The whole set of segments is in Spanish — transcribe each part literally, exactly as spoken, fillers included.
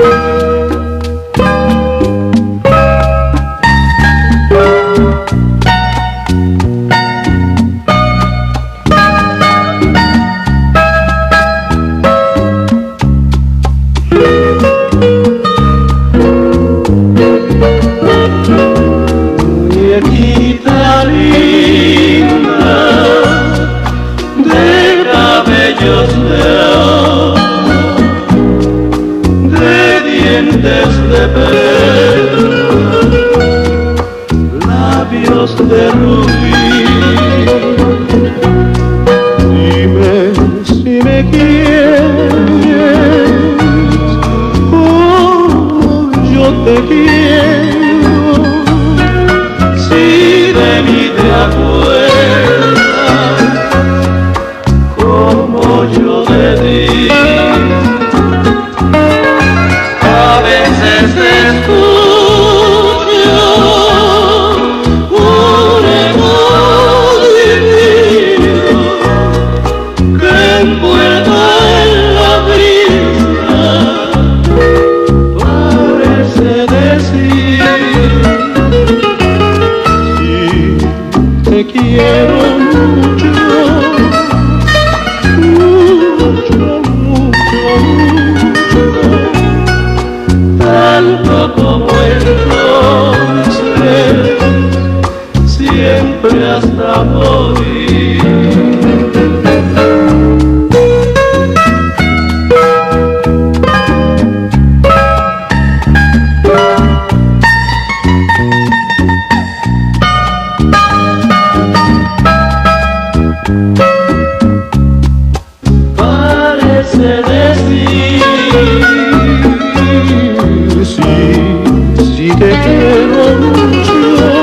de dientes de perla, labios de rubí. Dime si me quieres, como yo te quiero, si de mí te acuerdas, como yo de ti. A veces te escucho un eco divino que envuelta en la brisa parece decir: si te quiero mucho, mucho, mucho, mucho, tanto como entonces, siempre hasta morir. Parece decir: sí, sí te quiero mucho,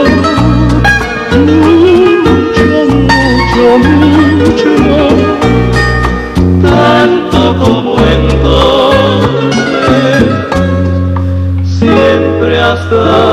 mucho, mucho, mucho, tanto como entonces, siempre hasta